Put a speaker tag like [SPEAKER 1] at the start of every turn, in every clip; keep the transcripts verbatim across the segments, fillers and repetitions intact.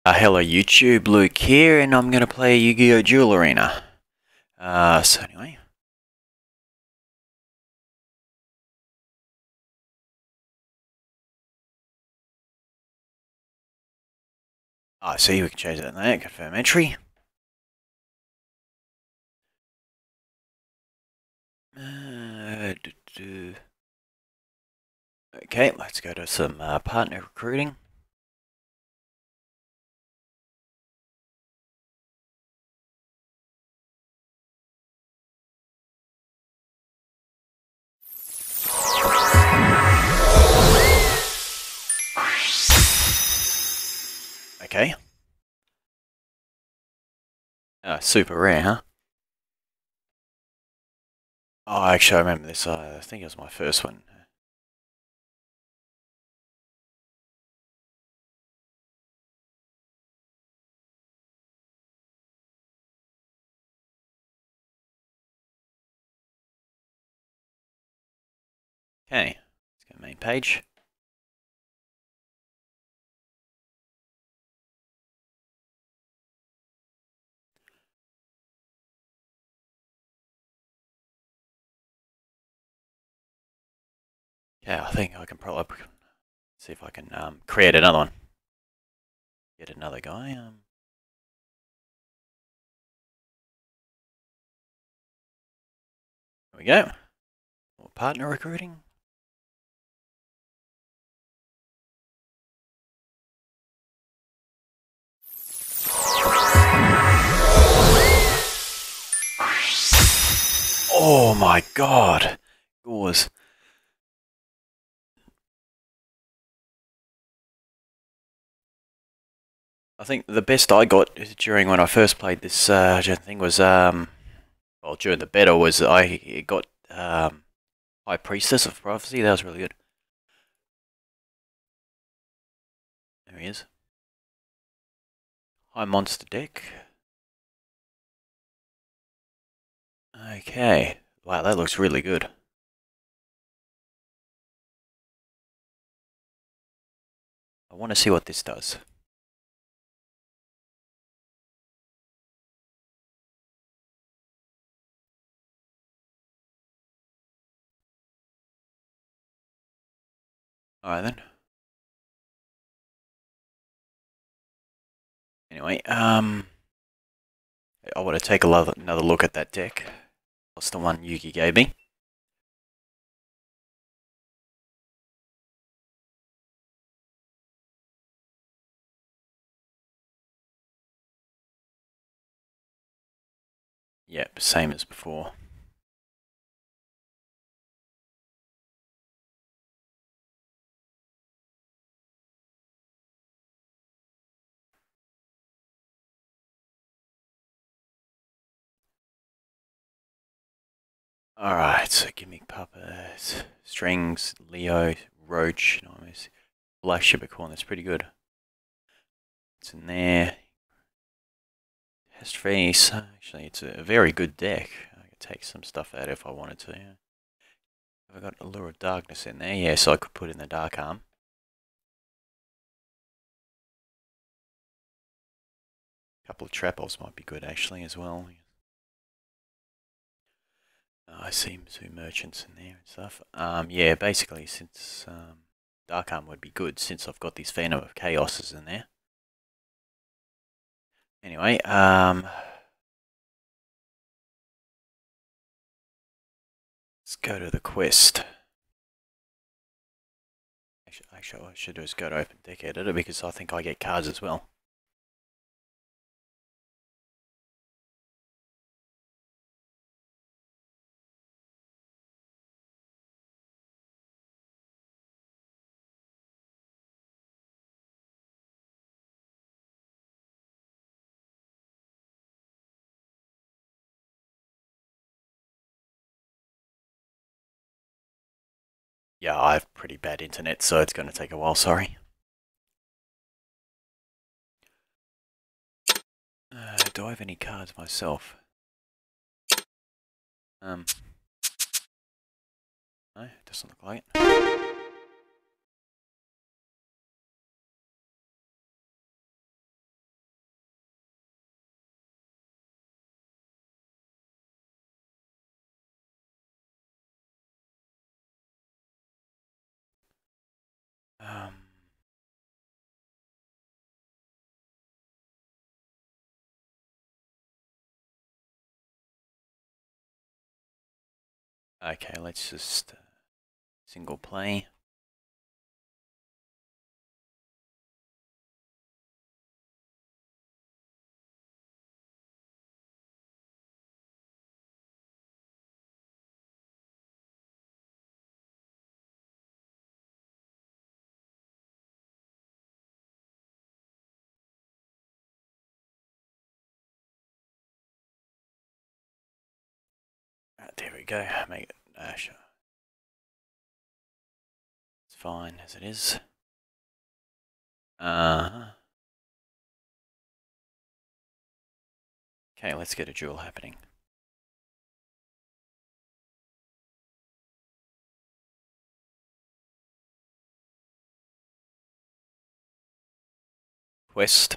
[SPEAKER 1] Uh, hello YouTube, Luke here, and I'm going to play Yu-Gi-Oh! Duel Arena. Uh, so anyway. I oh, see, we can change that in there, confirm entry. Uh, doo -doo. Okay, let's go to some uh, partner recruiting. Okay. Uh, super rare, huh? Oh, actually, I remember this. Uh, I think it was my first one. Okay, let's go to main page. Yeah, I think I can probably see if I can um, create another one. Get another guy. Um, There we go. More partner recruiting. Oh my god. Gauze. I think the best I got during when I first played this uh, thing was, um, well, during the beta was I got um, High Priestess of Prophecy. That was really good. There he is. High Monster deck. Okay. Wow, that looks really good. I want to see what this does. Alright then. Anyway, um, I want to take a another look at that deck. That's the one Yugi gave me. Yep, same as before. Alright, so Gimmick Puppet, Strings, Leo, Roach, nice. Black Shibicorn, that's pretty good. It's in there. Test Face, actually it's a very good deck. I could take some stuff out if I wanted to. Yeah. Have I got Allure of Darkness in there? Yeah, so I could put in the Dark Arm. A couple of Trapos might be good actually as well. Oh, I see two merchants in there and stuff. Um, yeah, basically since um, Dark Arm would be good since I've got these Phantom of Chaoses in there. Anyway, um, let's go to the quest. Actually, actually, what I should do is go to Open Deck Editor because I think I get cards as well. Yeah, I have pretty bad internet, so it's going to take a while, sorry. Uh, do I have any cards myself? Um, no, it doesn't look like it. Okay, let's just uh, single play. Right, there we go. Make it uh, sure. It's fine as it is. Uh huh. Okay, let's get a duel happening. Quest.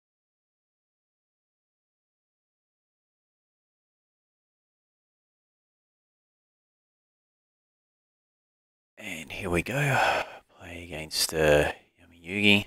[SPEAKER 1] And here we go. Play against uh, Yami Yugi.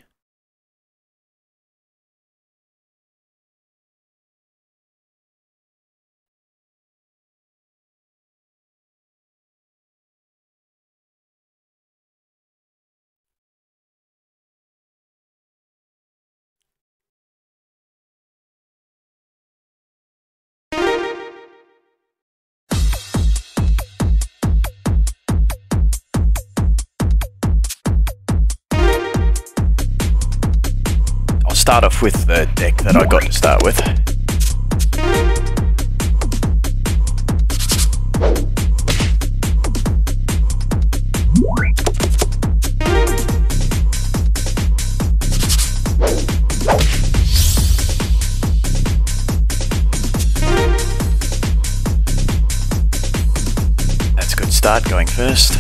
[SPEAKER 1] I'll start off with the deck that I got to start with. That's a good start going first.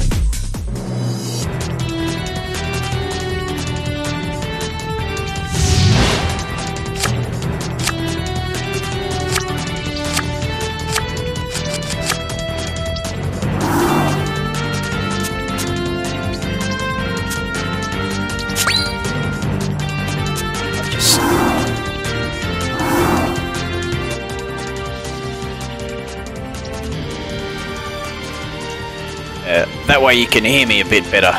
[SPEAKER 1] Uh, that way you can hear me a bit better.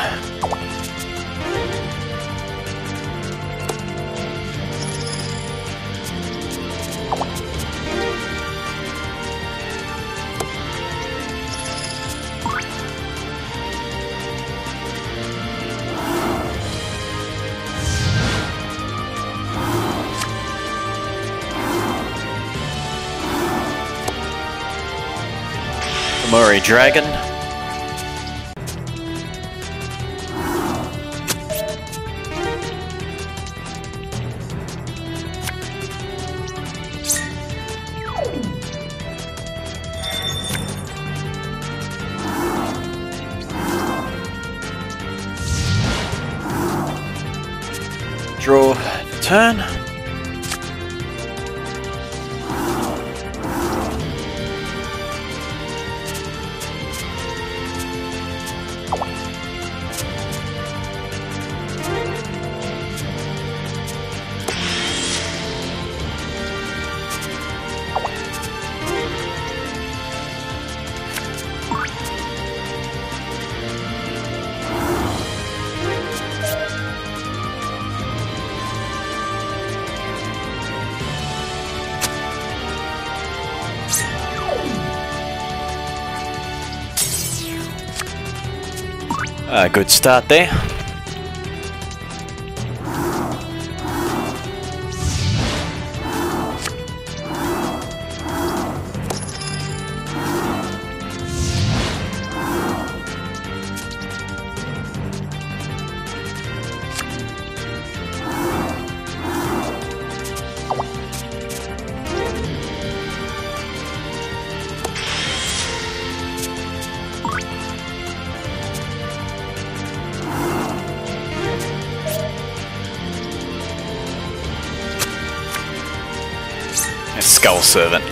[SPEAKER 1] Mori Dragon. Draw the turn. A good start there. Skull Servant.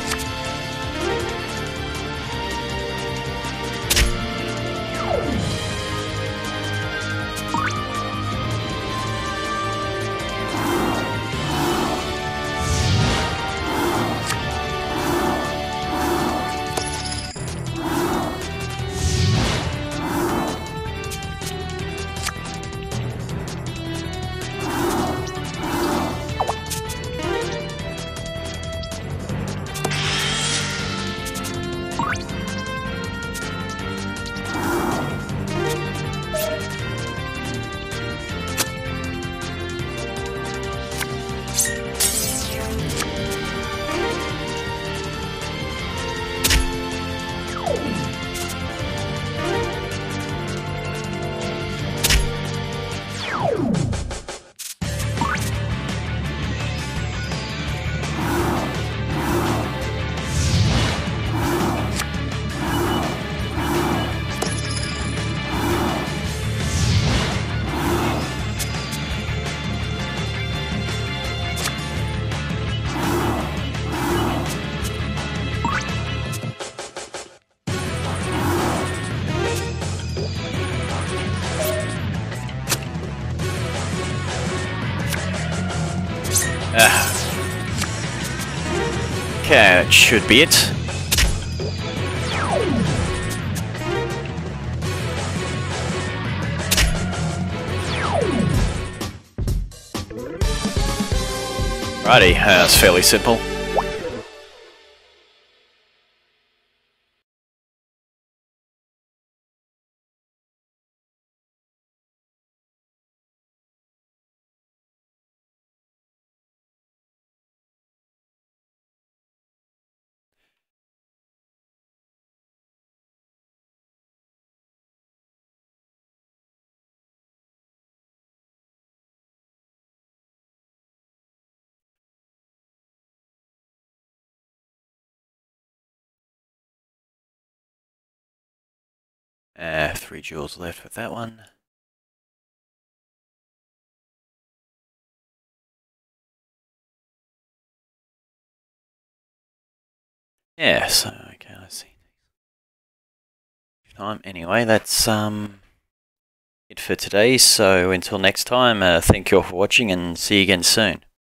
[SPEAKER 1] Uh, okay, that should be it. Righty, uh, that's fairly simple. Uh, three joules left with that one. Yeah, so, okay, I see. Time. Anyway, that's um it for today, so until next time, uh, thank you all for watching and see you again soon.